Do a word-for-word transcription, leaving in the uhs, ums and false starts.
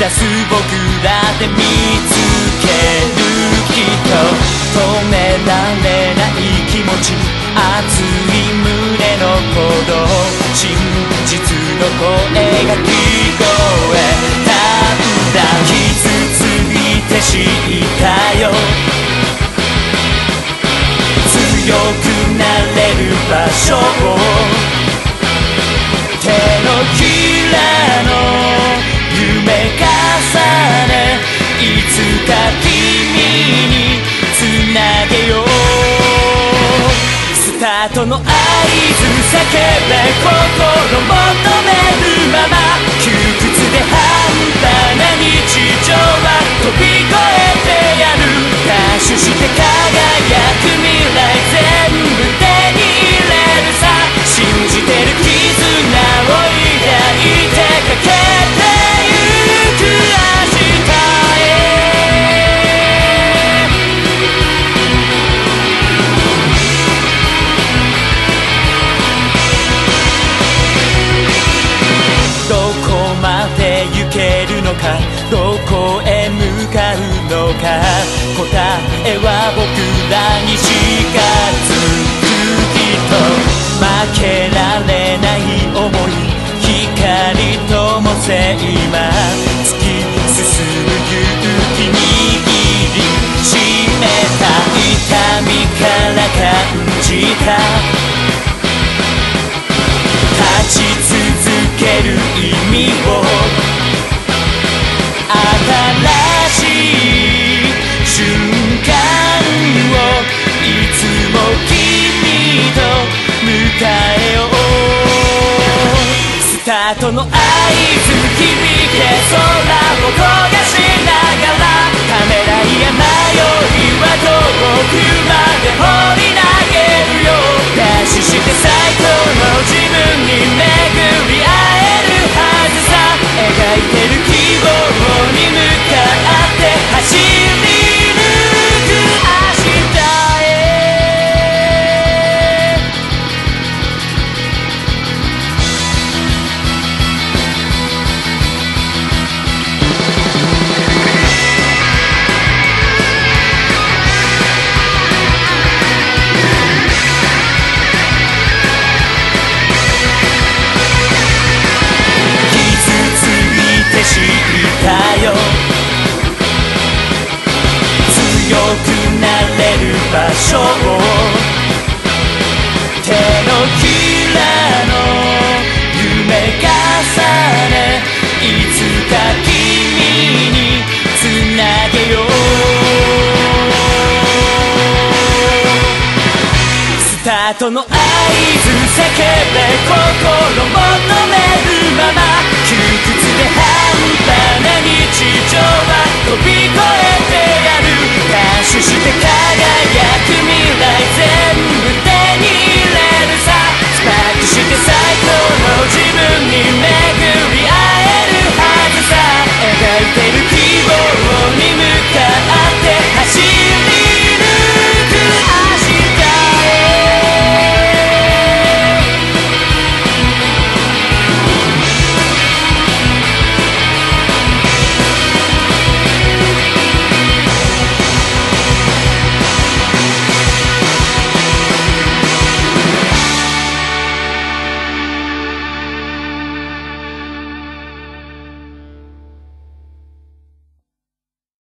出す僕らで見つけるきっと止められない気持ち熱い胸の鼓動真実の声が聞こえたんだ傷ついて知ったよ強くなれる場所を手のひらの夢重ねいつか君につなげようスタートの合図叫べ心求めるまま窮屈で半端な日常は飛び越えてやるダッシュして輝く未来全部手に入れるさ信じてる絆を抱いてかけてゆく明日どこまで行けるのかどこへ向かうのか答えは僕らにしかつくきっと負けられない想い光ともせ今突き進む勇気握りしめた痛みから感じた立ち続ける意味を新しい瞬間をいつも君と迎えようスタートの合図響け空を焦がしながらためらいや迷いは遠くまで放り投げるよダッシュして最高の自分に巡り会えるはずさ描いてる希望に向かって走り抜く明日知ったよ強くなれる場所を手のひらの夢重ねいつか君につなげようスタートの合図叫べ心求めるまま窮屈で半端